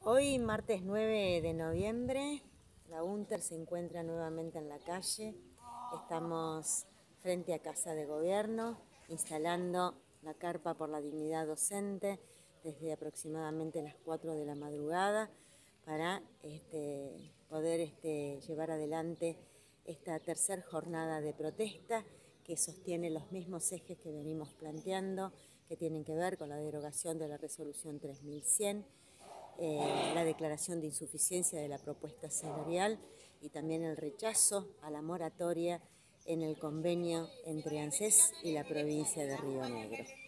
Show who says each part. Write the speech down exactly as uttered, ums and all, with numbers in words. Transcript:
Speaker 1: Hoy, martes nueve de noviembre, la UNTER se encuentra nuevamente en la calle. Estamos frente a Casa de Gobierno, instalando la carpa por la dignidad docente desde aproximadamente las cuatro de la madrugada para este, poder este, llevar adelante esta tercera jornada de protesta que sostiene los mismos ejes que venimos planteando, que tienen que ver con la derogación de la resolución tres mil cien, Eh, la declaración de insuficiencia de la propuesta salarial y también el rechazo a la moratoria en el convenio entre ANSES y la provincia de Río Negro.